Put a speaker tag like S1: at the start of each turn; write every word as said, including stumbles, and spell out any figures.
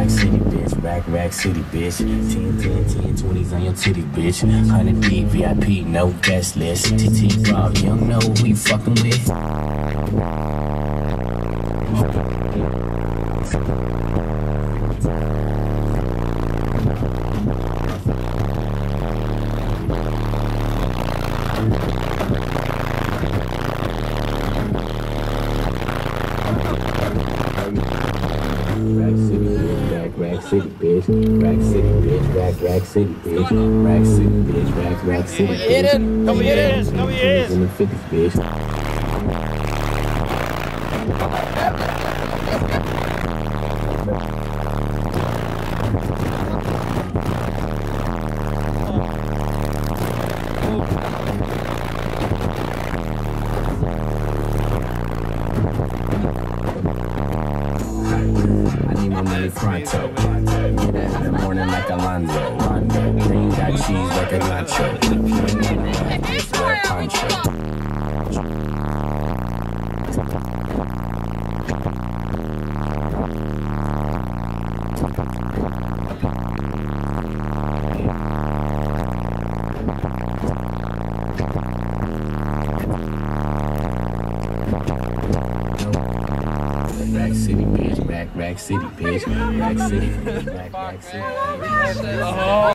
S1: rack city, bitch. Rack, rack city, bitch. ten, ten, ten, twenties on your titty, bitch. one hundred D, V I P, no guest list. T T Rob, you don't know who you fucking with. Rack city, bitch, rack, rack city, bitch, rack city, bitch, rack, rack city, bitch, rack city, bitch, rack, rack city, bitch.
S2: Come here, come here,
S1: In the fifties, bitch. I need my money pronto. Get that in the morning like Alonzo. Rondo. Green got cheese like a nacho. This wear poncho. Rack city, bitch. Rack, rack city, bitch. Rack city, bitch. Rack, rack city, bitch.